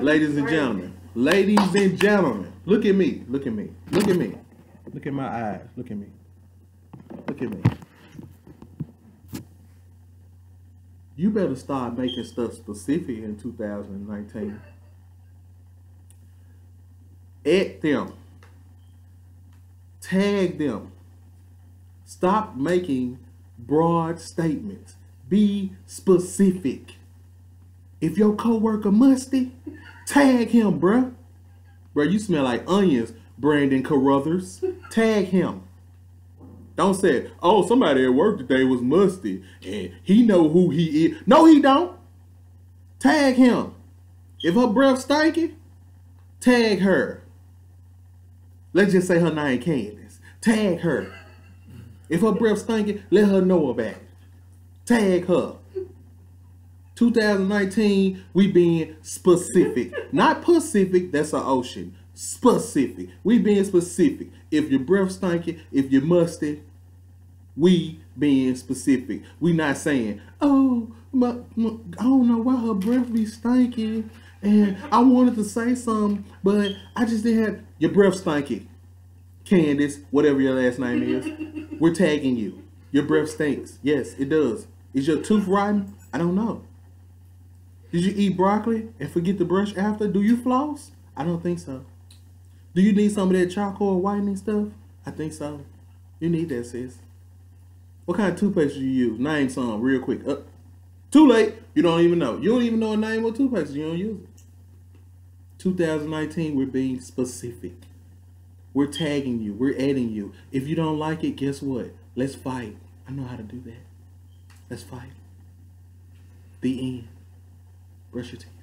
Ladies and gentlemen, ladies and gentlemen, look at me, look at me, look at me, look at my eyes, look at me, look at me. You better start making stuff specific in 2019. At them, tag them. Stop making broad statements. Be specific. If your coworker musty, tag him, bruh. Bruh, you smell like onions, Brandon Carruthers. Tag him. Don't say, oh, somebody at work today was musty and he know who he is. No, he don't. Tag him. If her breath stinky, tag her. Let's just say her name Candace. Tag her. If her breath stinky, let her know about it. Tag her. 2019, we being specific. Not Pacific, that's an ocean. Specific. We being specific. If your breath stinky, if you're musty, we being specific. We not saying, oh, I don't know why her breath be stinky. And I wanted to say something, but I just didn't have your breath stinky. Candace, whatever your last name is, we're tagging you. Your breath stinks. Yes, it does. Is your tooth rotten? I don't know. Did you eat broccoli and forget to brush after? Do you floss? I don't think so. Do you need some of that charcoal whitening stuff? I think so. You need that, sis. What kind of toothpaste do you use? Name some real quick. Too late. You don't even know. You don't even know a name of toothpaste. You don't use it. 2019, we're being specific. We're tagging you. We're adding you. If you don't like it, guess what? Let's fight. I know how to do that. Let's fight. The end. Brush your teeth.